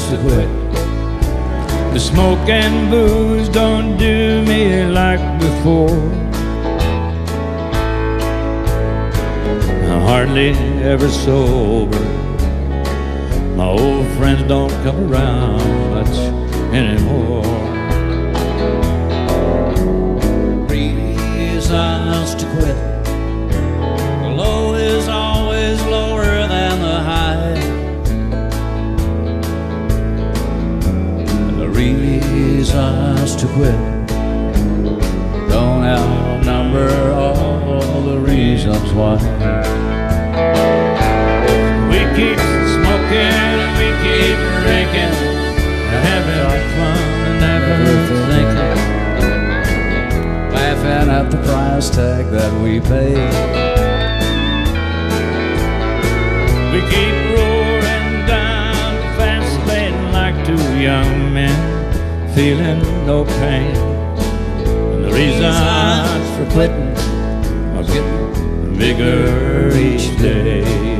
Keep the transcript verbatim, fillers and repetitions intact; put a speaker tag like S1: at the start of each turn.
S1: to quit. The smoke and booze don't do me like before. I'm hardly ever sober. My old friends don't come around much anymore.
S2: Reasons to quit. The low is always lower than the high. The reasons to quit don't outnumber all the reasons why.
S1: We keep smoking, we keep drinking, having our fun and never thinking,
S2: laughing at the price tag that we pay.
S1: we keep roaring down the fast lane like two young men, feeling no pain. And the reasons for quitting are getting bigger each day.